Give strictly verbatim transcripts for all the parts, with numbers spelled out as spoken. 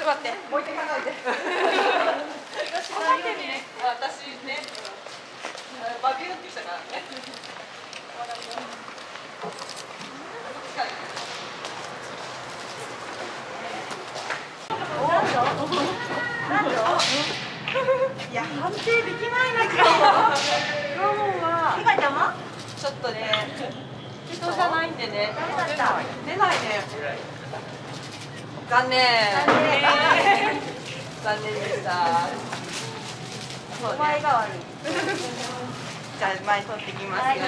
と待って、もう一回考えて。私ね、私ね、バビューってきたからね。何度？いや、判定できないな、今日は。今日は。ひかちゃんは？ちょっとね、人じゃないんでね。出ないね。残念。残念でした。お前が悪い。じゃあ前取ってきますよ。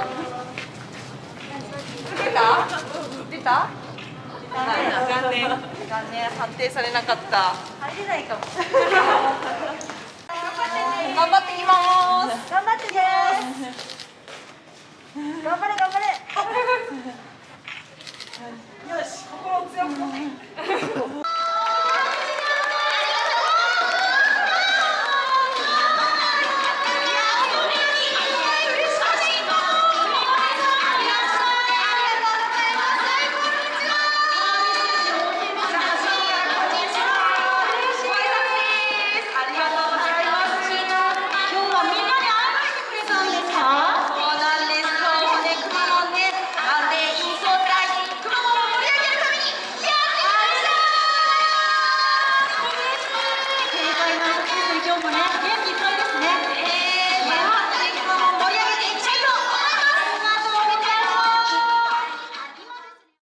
出た？出た？残念。残念。判定されなかった。入れないかも。頑張ってきます。頑張ってね。頑張れ頑張れ。